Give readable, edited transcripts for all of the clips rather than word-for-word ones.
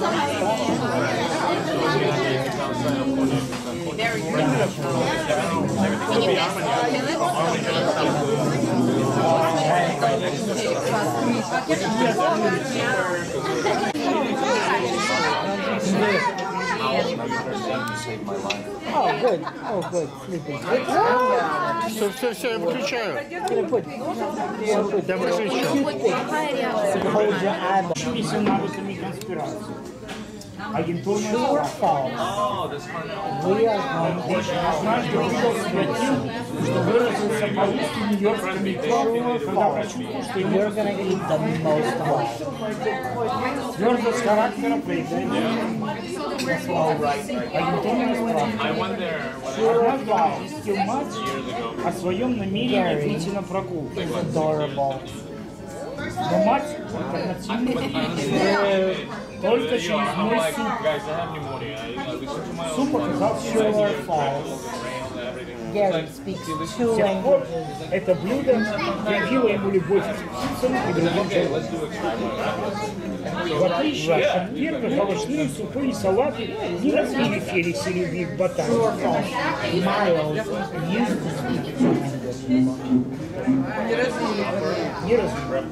Oh, good. Oh, good. Sleeping. Все, я выключаю. Я выключу. Если навыками конспирации. Агентурная справка. Знаешь, что выразился по-русски нью-йоркском метро, когда прочувствовал, что You're gonna eat the most of it. твердость характера проявляет. Агентурная справка. Однажды он известил мать о своем намерении выйти на прогулку. Adorable. Но мать альтернативно только через мой суп. Суп оказался false. Garik speaks two С тех пор languages. это блюдо явило ему любовь к птицам и другим животным. В отличие от первых, овощные супы и салаты не развили Феликса любви к ботанике. Miles used to speak two languages. Не развили.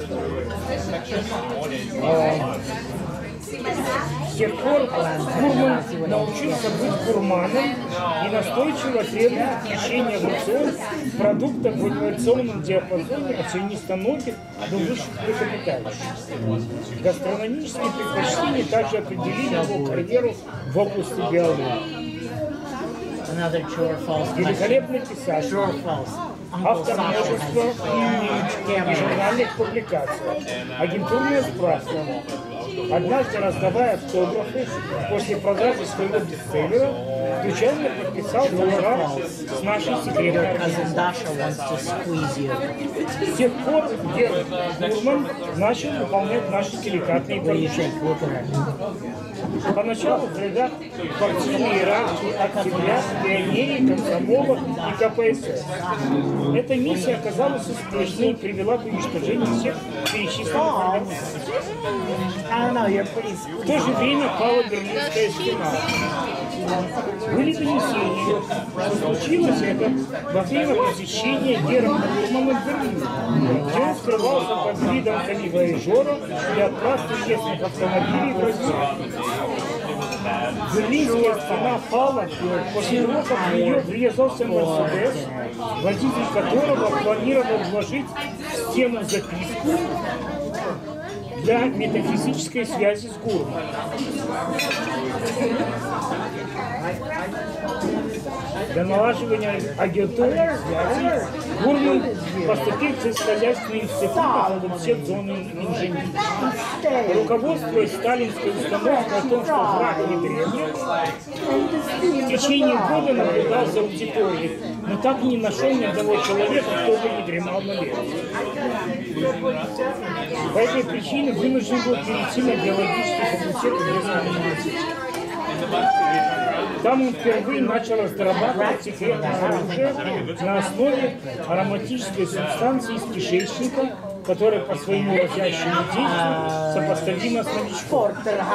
С тех пор Гурман научился быть гурманом и настойчиво требует включения в рацион продуктов в инновационном диапазоне от членистоногих до высших млекопитающих. Гастрономические предпочтения также определили его карьеру в области биологии. Another true or false. Великолепный писатель, True or false. Uncle автор Sasha множества has huge и camera. журнальных публикаций, агентурная справка. Однажды, раздавая автографы после продажи своего бестселлера, случайно подписал договор с нашей секретарем. Cousin Dasha wants to squeeze you. С тех пор Гурман начал выполнять наши деликатные поручения. Поначалу в рядах партийной иерархии октября, пионерии, комсомола и КПСС. Эта миссия оказалась успешной и привела к уничтожению всех перечисленных организаций. В то же время пала Берлинская стена. Были донесения, что случилось это во время посещения Германа Гурмана в Берлине, где он скрывался под видом камевояжера и отправки местных автомобилей в Россию. Берлинская стена пала после того, как в нее врезался Мерседес, водитель которого планировал вложить в стену записку для метафизической связи с Гурманом. Для налаживания агентурных связей Гурман поступил в сельскохозяйственный институт на факультет зоны инженерии. Руководствуясь сталинской установкой о том, что враг не дремлет, в течение года наблюдал за аудиторией, но так и не нашел ни одного человека, кто бы не дремал на лекции. По этой причине вынужден был перейти на биологический факультет в Там он впервые начал разрабатывать секретное оружие на основе ароматической субстанции из кишечника, которая по своему разящему действию сопоставима с новичком.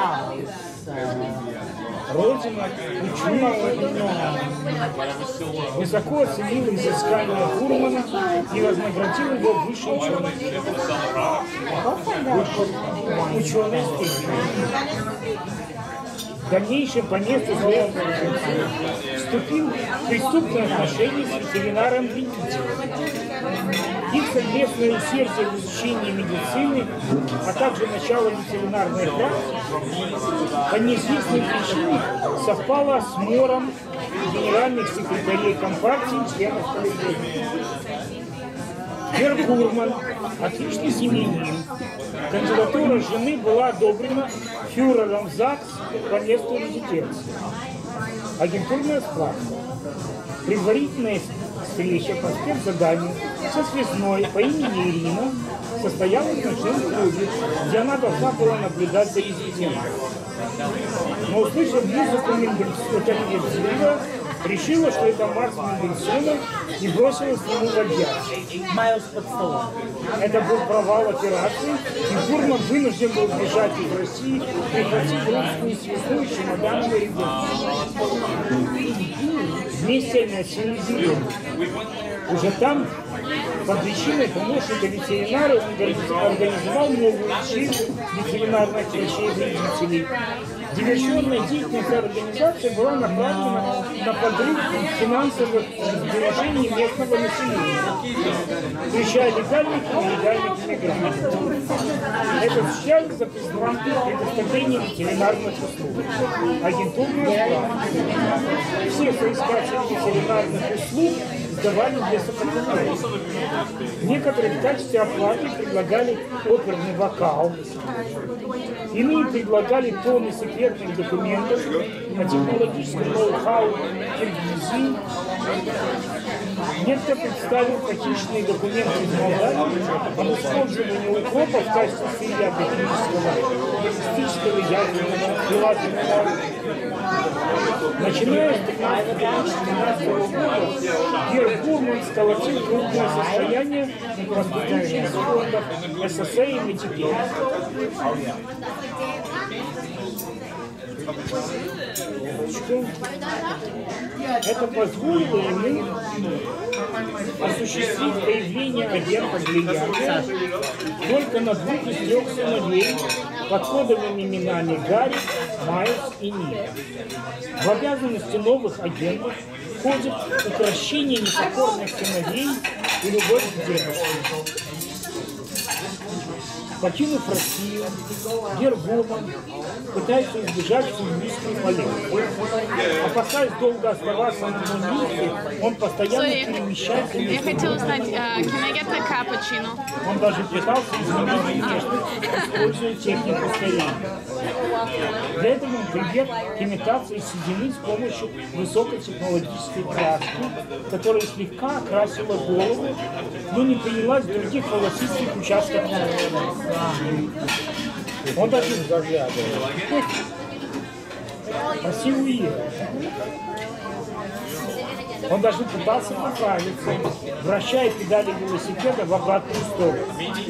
Родина ученого высоко оценил изыскание Гурмана и вознаградил его высшей ученой степени. В дальнейшем по месту своего вступил в преступные отношения с ветеринаром вредителем. Их совместное усердие в изучении медицины, а также начало ветеринарной практики по неизвестной причине совпало с мором генеральных секретарей компартии и членов коллегии. Гурман, отличный семьянин. Кандидатура жены была одобрена фюрером в ЗАГС по месту резиденции. Агентурная справка. Предварительная встреча по спецзаданию со связной по имени Ирина состоялась в ночном клубе, где она должна была наблюдать за резидентом. Но услышав музыку Мендельсона, решила, что это Марс Мендельсона, и бросилась к нему в объятия. Майлз под столом. Это был провал операции, и Гурман вынужден был бежать из России, прихватив русскую связную и чемодановый ребенка. Вместе они осели деревню. Уже там, под личиной помощника ветеринара, он организовал новую ячейку ветеринарных врачей-вредителей. Диверсионная деятельность организации была направлена на подрыв финансовых сбережений местного населения, включая легальных и нелегальных мигрантов. Это осуществлялось за предоставление ветеринарных услуг. Агентурная справка. Все соискатели ветеринарных услуг сдавали для сопротивления. Некоторые в качестве оплаты предлагали оперный вокал, иные предлагали тонны секретных документов о технологическом ноу-хау Киргизии. Некто представил похищенные документы из Молдавии об использовании укропа в качестве сырья для химического ядерного пилательного. Начиная с 2013 года Гурман сколотил крупное состояние на поступивших фондах СССР и МТК. Это позволило ему осуществить появление агента влияния только на двух из трех сыновей под кодовыми именами Гарик, Майлз и Ник. В обязанности новых агентов входит укрощение непокорных сыновей и любовь к дедушке. Покинув Россию, Гурман пытается избежать судейской полемики. Опасаясь долго оставаться на одном месте, он постоянно перемещается. Я хотела узнать, can I get a cappuccino? Он даже пытался изменить внешность, используя технику ускорения. Для этого он прибег к имитации седины с помощью высокотехнологической краски, которая слегка окрасила голову, но не принялась в других волосистых участках тела. Он даже заглядывал. Красиво уехал. Он даже пытался поправиться, вращая педали велосипеда в обратную сторону.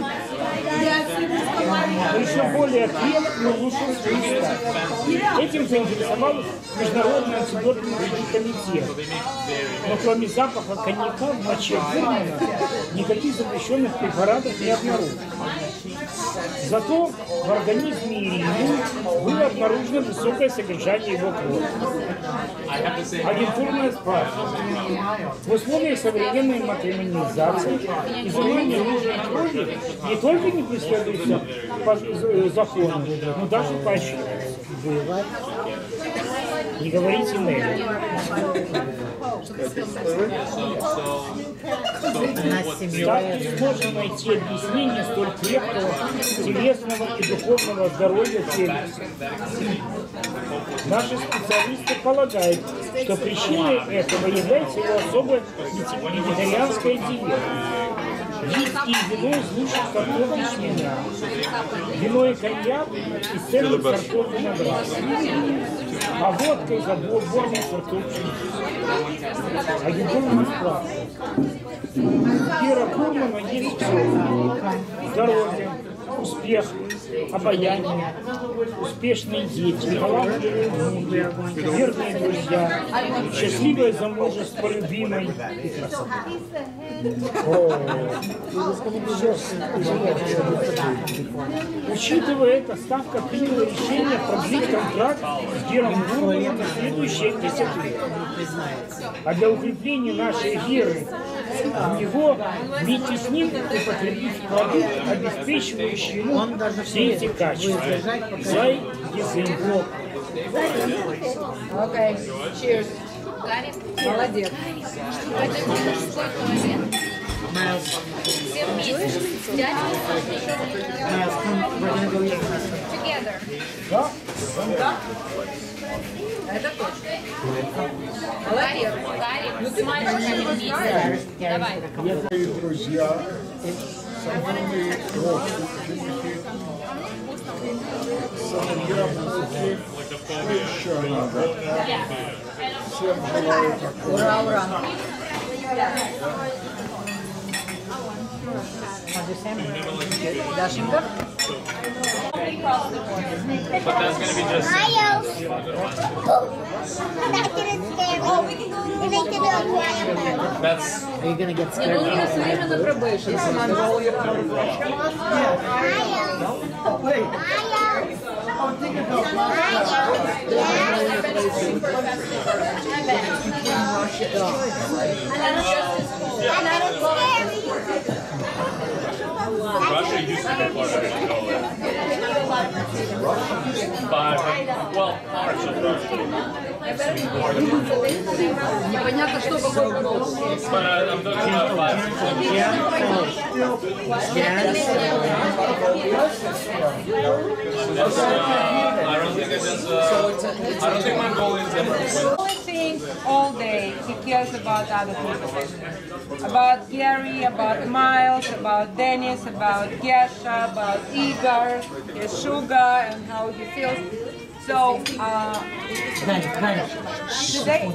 Но еще более крепко улучшил свою стать. Этим заинтересовался Международный антидопинговый комитет. Но кроме запаха коньяка в моче Гурмана никаких запрещенных препаратов не обнаружено. Зато в организме Ирины было обнаружено высокое содержание его крови. Агентурная справка. В условиях современной матримониализации изымание нужной крови не только не преследуется по закону, но даже поощряется. Не говорите Нелли. Так сложно найти объяснение столь крепкого телесного и духовного здоровья Феликса. Наши специалисты полагают, что причиной этого является его особая вегетарианская диета. Виски и вино из лучших сортов ячменя. Вино и коньяк из ценных сортов винограда. А водка из отборных сортов пшеницы. Агентурная справка. Гера Гурмана есть все. Здоровье, успех, обаяние, успешные дети, талантливые внуки, верные друзья, счастливое замужество любимой и красота. Учитывая это, Ставка приняла решение продлить контракт с Гером Гурманом на следующие 10 лет. А для укрепления нашей веры в него вместе с ним употребить продукт, обеспечивающий ему все эти качества. Зай язык. Окей, cheers. Молодец. Майлз. Да? Это точно. Молодец. Ну ты мальчик вместе. Давай. Мои друзья, самые родственники, сыновья музыки, Всем желаю такого. Ура, ура. Дашенька? But that's going to be just... That's... Are you gonna get scared? У нее все время на пробейшн. Russia used to be part of it. But, well, parts of Russia. Непонятно, что какой вопрос. But I'm talking about five. I don't think it's just... I don't think my goal is ever to win. Think all day he cares about other people, about Gary, about Miles, about Dennis, about Gesha, about Igor, his sugar and how he feels. So today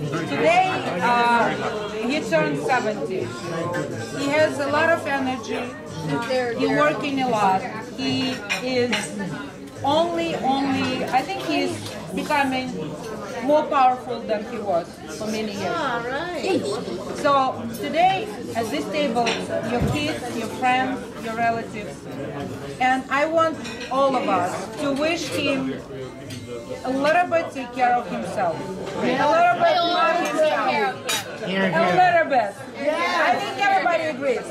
he turned 70. He has a lot of energy. He's working a lot. He is only I think he is becoming more powerful than he was for many years. So today at this table, your kids, your friends, your relatives, and I want all of us to wish him a little bit take care of himself, a little bit love himself, a little bit. I think everybody agrees.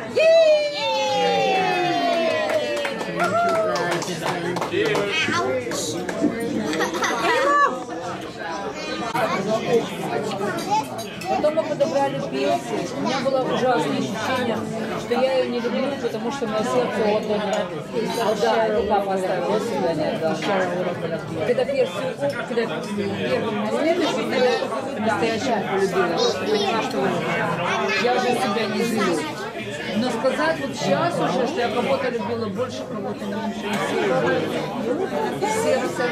Потом мы подобрали песни. У меня было ужасное ощущение, что я ее не люблю, потому что мое сердце отдано. Да, рука поставила свидание, да. Когда первым следующим я по-настоящему полюбила. Поняла, что я уже себя не злю. Но сказать вот сейчас уже, что я кого-то любила больше, кого-то меньше, сердце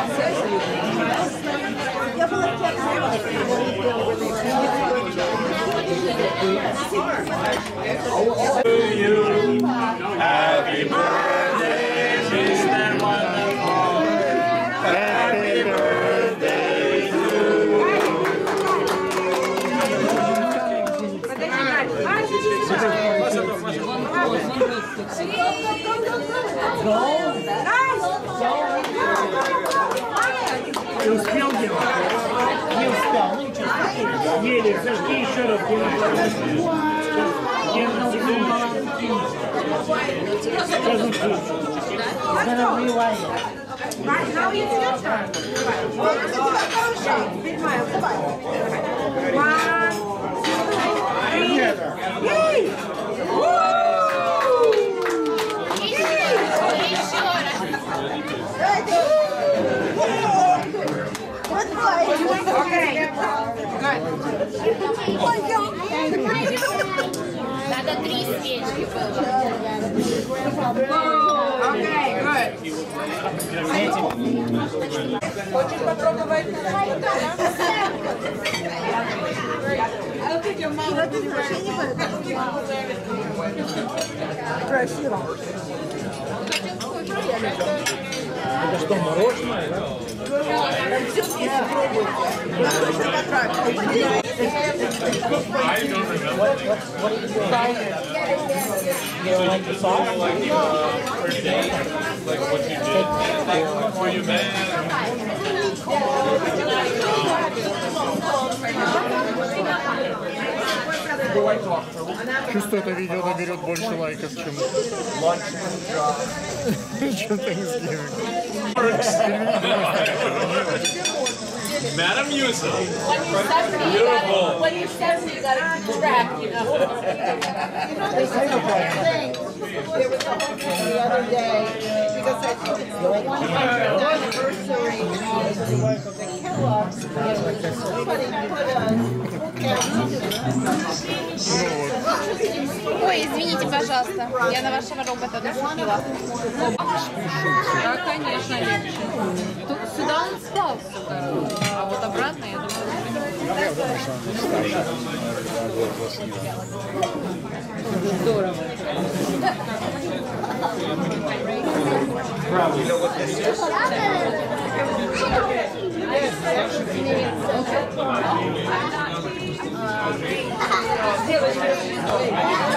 Happy birthday, Mr. Wonderful. Happy birthday to Ты успел делать? Не успел, ну ничего. Еле, зажги еще раз. Right now it's your turn. Big Miles, давай. 1, 2, 3. Yay! Woo! Okay. Надо 3 свечки было. Okay, good. Хочешь попробовать? Красиво. Это что, мороженое? I don't remember. You don't like the sauce? Like first day, like what you did. Were you mad? Чувствую, это видео наберет больше лайков, чем Thanksgiving. Madam Yusuf. Beautiful. When you're 70, you gotta keep track, you know. They say the right thing. There was someone the other day, because I think it's the 100th anniversary of the Kellogg's. Somebody put a Ой, извините, пожалуйста, я на вашего робота наступила. Да, конечно, легче. Тут сюда он спал все, короче. А вот обратно, я думаю, здорово. Девочки,